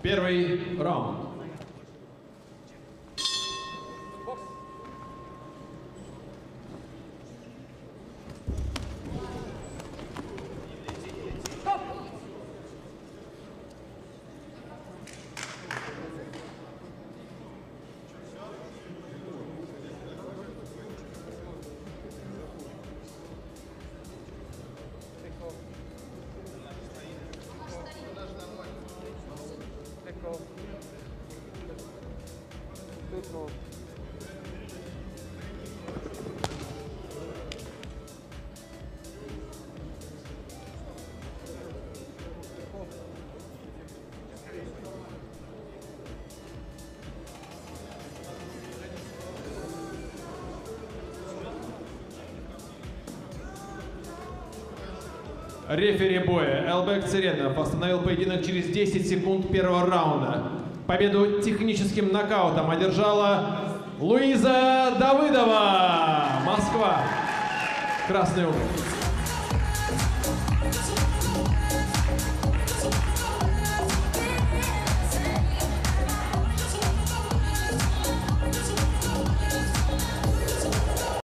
Первый раунд. Рефери боя Элбек Церенов остановил поединок через 10 секунд первого раунда. Победу техническим нокаутом одержала Луиза Давыдова. Москва. Красный угол.